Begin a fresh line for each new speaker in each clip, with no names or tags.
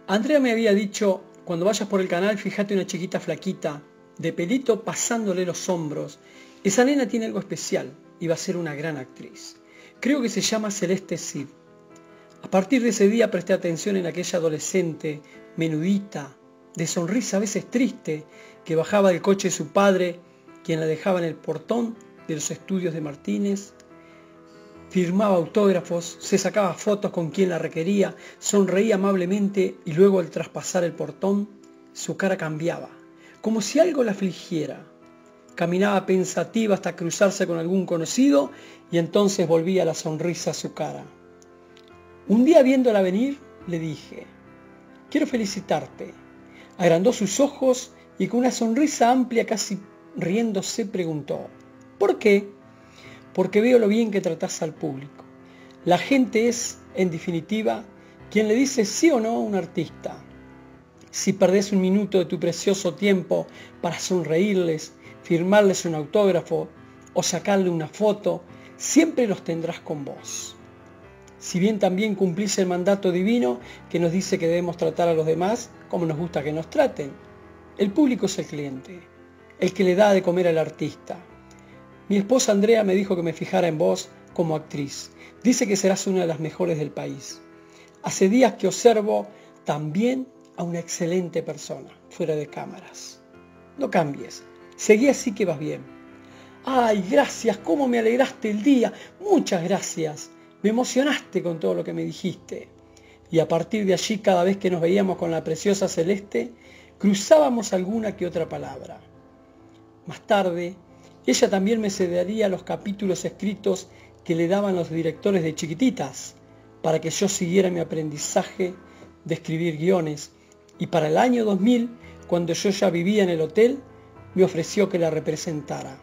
Andrea me había dicho, cuando vayas por el canal, fíjate una chiquita flaquita, de pelito pasándole los hombros. Esa nena tiene algo especial y va a ser una gran actriz. Creo que se llama Celeste Cid. A partir de ese día presté atención en aquella adolescente, menudita, de sonrisa a veces triste, que bajaba del coche de su padre, quien la dejaba en el portón de los estudios de Martínez. Firmaba autógrafos, se sacaba fotos con quien la requería, sonreía amablemente y luego al traspasar el portón, su cara cambiaba, como si algo la afligiera. Caminaba pensativa hasta cruzarse con algún conocido y entonces volvía la sonrisa a su cara. Un día viéndola venir, le dije, quiero felicitarte. Agrandó sus ojos y con una sonrisa amplia, casi riéndose, preguntó, ¿por qué? Porque veo lo bien que tratás al público. La gente es, en definitiva, quien le dice sí o no a un artista. Si perdés un minuto de tu precioso tiempo para sonreírles, firmarles un autógrafo o sacarle una foto, siempre los tendrás con vos. Si bien también cumplís el mandato divino que nos dice que debemos tratar a los demás como nos gusta que nos traten, el público es el cliente, el que le da de comer al artista. Mi esposa Andrea me dijo que me fijara en vos como actriz. Dice que serás una de las mejores del país. Hace días que observo también a una excelente persona, fuera de cámaras. No cambies, seguí así que vas bien. Ay, gracias, cómo me alegraste el día. Muchas gracias. Me emocionaste con todo lo que me dijiste. Y a partir de allí, cada vez que nos veíamos con la preciosa Celeste, cruzábamos alguna que otra palabra. Más tarde, ella también me cedería los capítulos escritos que le daban los directores de Chiquititas, para que yo siguiera mi aprendizaje de escribir guiones. Y para el año 2000, cuando yo ya vivía en el hotel, me ofreció que la representara.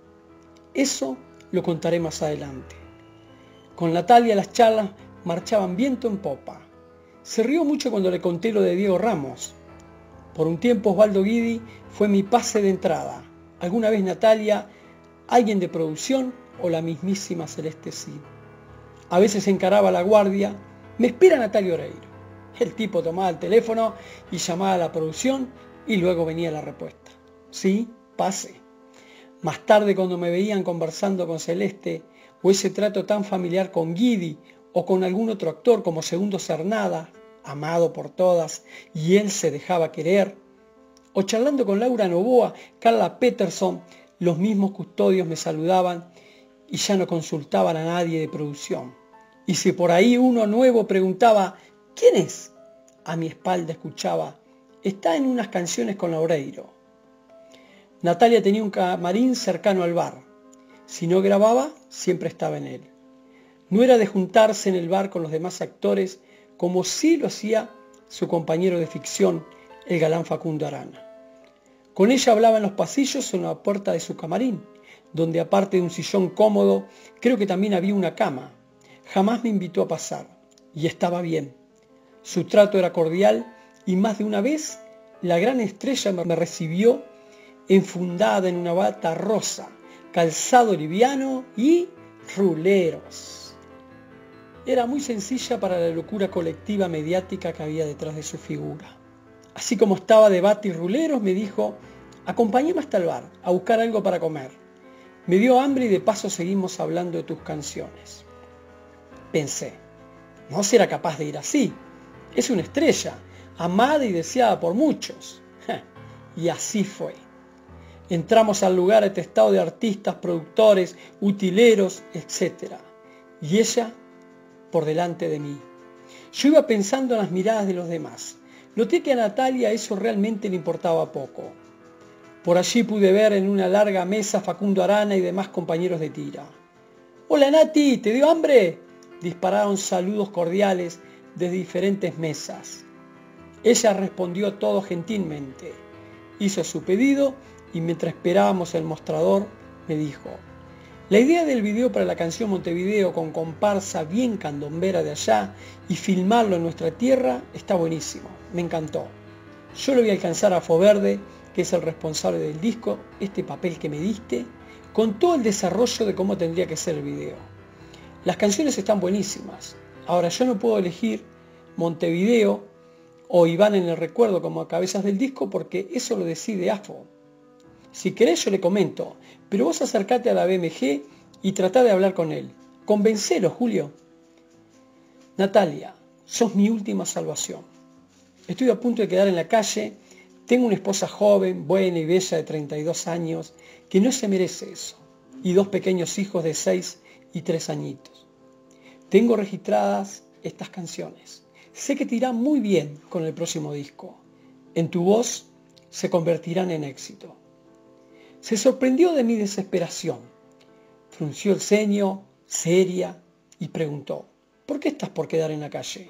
Eso lo contaré más adelante. Con Natalia las charlas marchaban viento en popa. Se rió mucho cuando le conté lo de Diego Ramos. Por un tiempo Osvaldo Guidi fue mi pase de entrada. Alguna vez Natalia, alguien de producción o la mismísima Celeste Cid. A veces encaraba la guardia. Me espera Natalia Oreiro. El tipo tomaba el teléfono y llamaba a la producción y luego venía la respuesta. Sí, pase. Más tarde, cuando me veían conversando con Celeste, o ese trato tan familiar con Guidi o con algún otro actor como Segundo Cernada, amado por todas, y él se dejaba querer, o charlando con Laura Novoa, Carla Peterson, los mismos custodios me saludaban y ya no consultaban a nadie de producción. Y si por ahí uno nuevo preguntaba, ¿quién es? A mi espalda escuchaba, está en unas canciones con Oreiro. Natalia tenía un camarín cercano al bar. Si no grababa, siempre estaba en él. No era de juntarse en el bar con los demás actores, como sí lo hacía su compañero de ficción, el galán Facundo Arana. Con ella hablaba en los pasillos o en la puerta de su camarín, donde aparte de un sillón cómodo, creo que también había una cama. Jamás me invitó a pasar, y estaba bien. Su trato era cordial, y más de una vez la gran estrella me recibió enfundada en una bata rosa, calzado liviano y ruleros. Era muy sencilla para la locura colectiva mediática que había detrás de su figura. Así como estaba de bata y ruleros, me dijo, acompáñame hasta el bar, a buscar algo para comer. Me dio hambre y de paso seguimos hablando de tus canciones. Pensé, no será capaz de ir así. Es una estrella, amada y deseada por muchos. Y así fue. Entramos al lugar atestado de artistas, productores, utileros, etc. Y ella por delante de mí. Yo iba pensando en las miradas de los demás. Noté que a Natalia eso realmente le importaba poco. Por allí pude ver en una larga mesa a Facundo Arana y demás compañeros de tira. «Hola Nati, ¿te dio hambre?», dispararon saludos cordiales desde diferentes mesas. Ella respondió todo gentilmente. Hizo su pedido y mientras esperábamos el mostrador, me dijo, la idea del video para la canción Montevideo con comparsa bien candombera de allá y filmarlo en nuestra tierra está buenísimo, me encantó. Yo le voy a alcanzar a Foverde, que es el responsable del disco, este papel que me diste, con todo el desarrollo de cómo tendría que ser el video. Las canciones están buenísimas. Ahora yo no puedo elegir Montevideo o Iván en el recuerdo como cabezas del disco, porque eso lo decide AFO. Si querés yo le comento, pero vos acercate a la BMG y tratá de hablar con él. Convencelo, Julio. Natalia, sos mi última salvación. Estoy a punto de quedar en la calle. Tengo una esposa joven, buena y bella de 32 años, que no se merece eso. Y 2 pequeños hijos de 6 y 3 añitos. Tengo registradas estas canciones. Sé que te irá muy bien con el próximo disco. En tu voz se convertirán en éxito. Se sorprendió de mi desesperación. Frunció el ceño, seria, y preguntó, ¿por qué estás por quedar en la calle?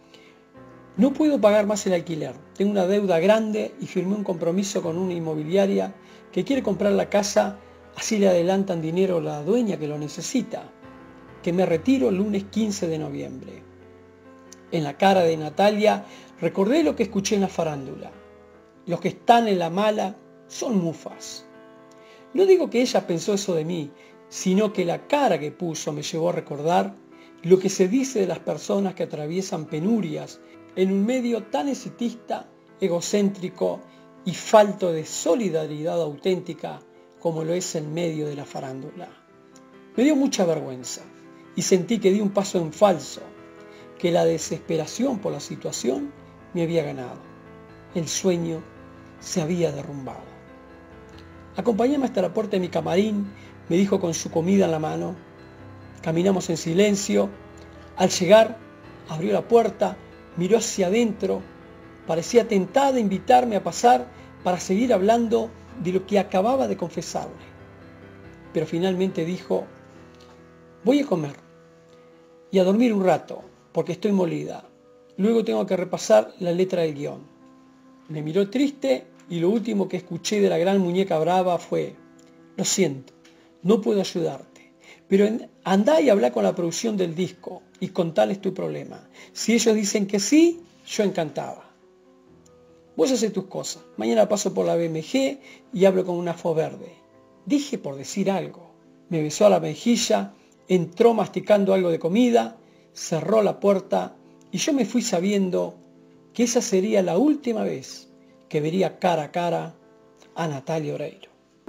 No puedo pagar más el alquiler. Tengo una deuda grande y firmé un compromiso con una inmobiliaria que quiere comprar la casa, así le adelantan dinero a la dueña que lo necesita. Que me retiro el lunes 15 de noviembre. En la cara de Natalia recordé lo que escuché en la farándula. Los que están en la mala son mufas. No digo que ella pensó eso de mí, sino que la cara que puso me llevó a recordar lo que se dice de las personas que atraviesan penurias en un medio tan exitista, egocéntrico y falto de solidaridad auténtica como lo es el medio de la farándula. Me dio mucha vergüenza y sentí que di un paso en falso, que la desesperación por la situación me había ganado. El sueño se había derrumbado. Acompáñame hasta la puerta de mi camarín, me dijo con su comida en la mano. Caminamos en silencio. Al llegar, abrió la puerta, miró hacia adentro, parecía tentada a invitarme a pasar para seguir hablando de lo que acababa de confesarle. Pero finalmente dijo, voy a comer y a dormir un rato, porque estoy molida. Luego tengo que repasar la letra del guión. Me miró triste y lo último que escuché de la gran muñeca brava fue, lo siento, no puedo ayudarte, pero andá y habla con la producción del disco y contales tu problema. Si ellos dicen que sí, yo encantada. Vos haces tus cosas. Mañana paso por la BMG y hablo con una AFO verde. Dije por decir algo. Me besó a la mejilla, entró masticando algo de comida, cerró la puerta y yo me fui sabiendo que esa sería la última vez que vería cara a cara a Natalia Oreiro.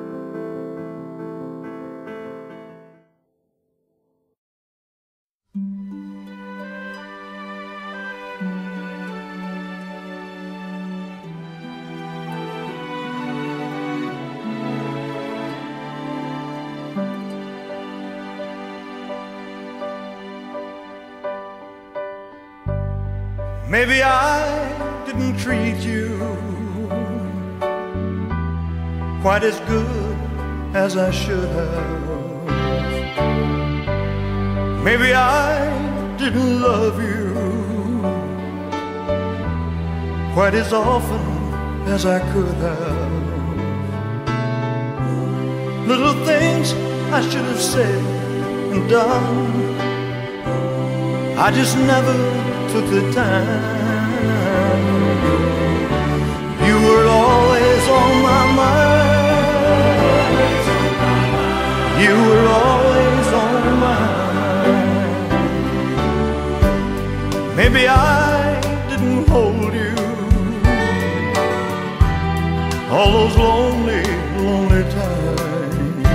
Maybe I didn't treat you quite as good as I should have. Maybe I didn't love you quite as often as I could have. Little things I should have said and done, I just never took the time. You were always on my mind. You were always on my mind. Maybe I didn't hold you all those lonely, lonely times.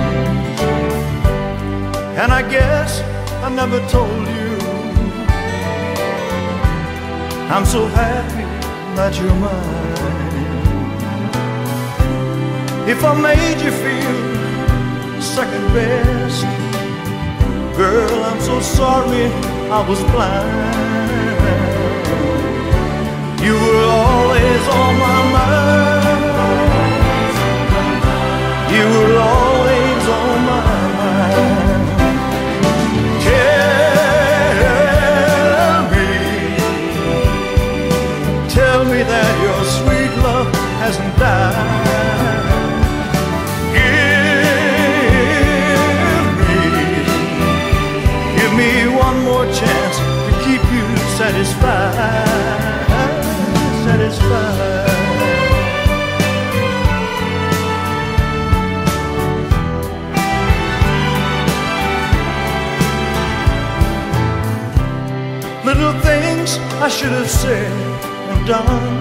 And I guess I never told you I'm so happy that you're mine. If I made you feel second best, girl, I'm so sorry I was blind. You were always on my mind. You were always on my mind. Tell me that your sweet love hasn't died. Give me one more chance to keep you satisfied, satisfied. Little things I should have said and have done.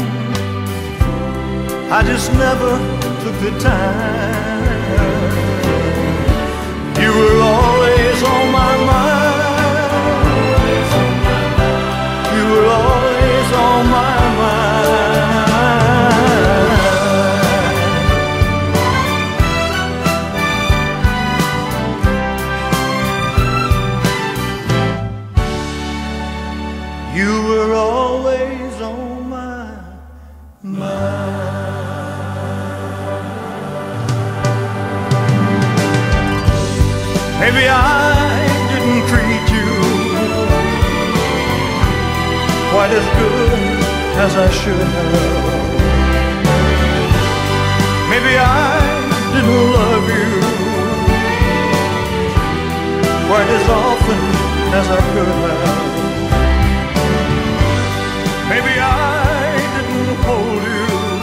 I just never took the time. You were always on my mind. You were always on my mind. You were always on my mind. Maybe I didn't treat you quite as good as I should have. Maybe I didn't love you quite as often as I could have. Maybe I didn't hold you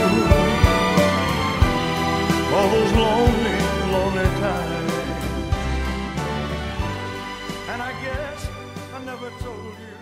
all those lonely, lonely times. And I guess I never told you.